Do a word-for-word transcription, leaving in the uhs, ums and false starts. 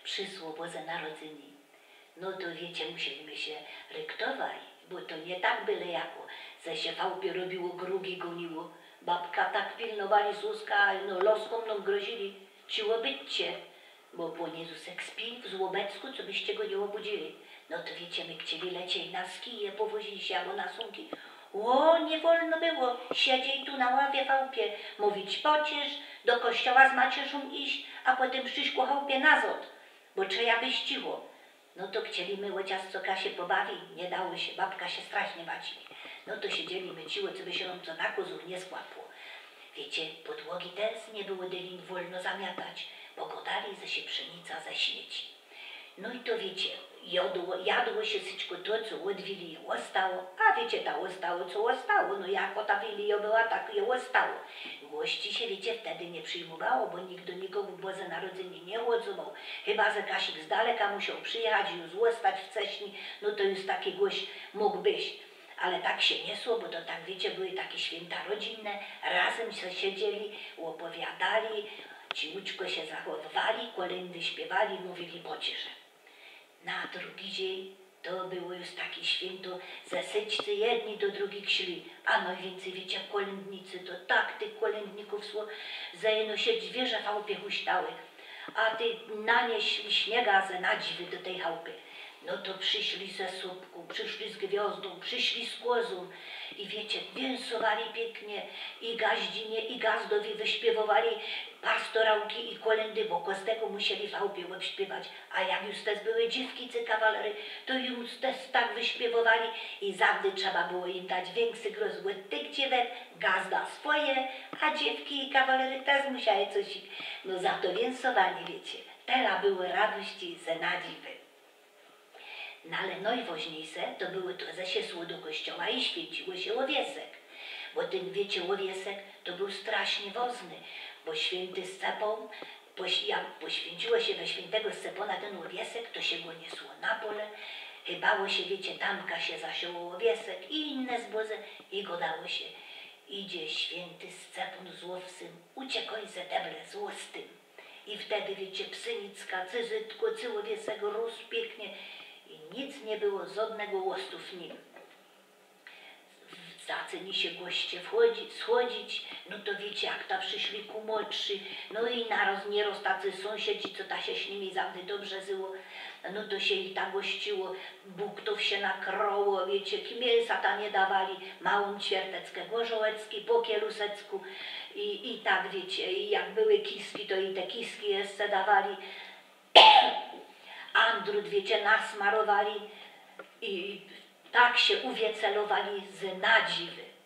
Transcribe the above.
przysło Boże Narodzenie. No to wiecie, musieliśmy się ryktować, bo to nie tak byle jako, że się fałpie robiło, grugi goniło. Babka tak pilnowali Zuzka, no loskom nam grozili, ciło bycie, bo Pan Jezusek śpi w Złobecku, co byście go nie obudzili. No to wiecie, my chcieli lecieć na skije, powozili się albo na sunki. O, nie wolno było siedzieć tu na ławie chałupie, mówić pociesz, do kościoła z macierzą iść, a potem przyjść ku chałupie nazad, bo trzeba by ściło. No to chcieliśmy chociaż co Kasie pobawi, nie dało się, babka się strasznie bacili. No to siedzieli ciło, co by się nam co na kozów nie skłapło. Wiecie, podłogi też nie było delin wolno zamiatać, bo godali, że się pszenica zaśmieci. No i to wiecie, jadło, jadło się wszystko to, co odwili, ostało, a wiecie, ta ostało, co ostało, no jako ta wili była, tak je ostało. Gości się, wiecie, wtedy nie przyjmowało, bo nikt do nikogo Boże Narodzenie nie chodzował, chyba że Kasik z daleka musiał przyjechać i już zostać wcześniej, no to już taki gość mógł być. Ale tak się niesło, bo to tak, wiecie, były takie święta rodzinne, razem się siedzieli, opowiadali, ciłuczko się zachowywali, kolędy śpiewali, mówili pocisze. Na drugi dzień to było już takie święto, ze syćcy jedni do drugich szli, a najwięcej, wiecie, kolędnicy, to tak tych kolędników szło, że jeno się zwierzę w chałupie huśtały, a ty nanieśli śniega ze nadziwy do tej chałupy. No to przyszli ze słupku, przyszli z gwiazdą, przyszli z kozą i wiecie, więsowali pięknie i gaździnie i gazdowi wyśpiewowali pastorałki i kolędy, bo kostego musieli w chałupie śpiewać, a jak już też były dziewkicy kawalery, to już też tak wyśpiewowali i zawdy trzeba było im dać większy gros, bo tych dziewek gazda swoje, a dziewki i kawalery też musiały coś, no za to więsowanie, wiecie, teraz były radości ze nadziwy. No ale najważniejsze to było to, że się szło do kościoła i święciło się łowiesek. Bo ten, wiecie, łowiesek to był strasznie woźny, bo święty Scepon, jak poświęciło się we świętego Scepona ten łowiesek, to się go niesło na pole, chybało się, wiecie, tamka się zasiało łowiesek i inne zboże i go dało się. Idzie święty Scepon z łowcem, uciekaj ze deble z łostym. I wtedy, wiecie, Psynicka, Cyzytko, cyłowiesek rósł pięknie, i nic nie było, żadnego łostu w nim. Zaczęli się goście wchodzić, schodzić, no to wiecie, jak ta przyszli ku młodszy, no i naraz, nieraz tacy sąsiedzi, co ta się z nimi zawdy dobrze zyło, no to się ich tak gościło, buktów się nakroło, wiecie, mięsa ta nie dawali, małą ćwierteckę gorzołecki, po kielusecku i, i tak, wiecie, i jak były kiski, to i te kiski jeszcze dawali. Andrut, wiecie, nasmarowali i tak się uwiecelowali z nadziwy.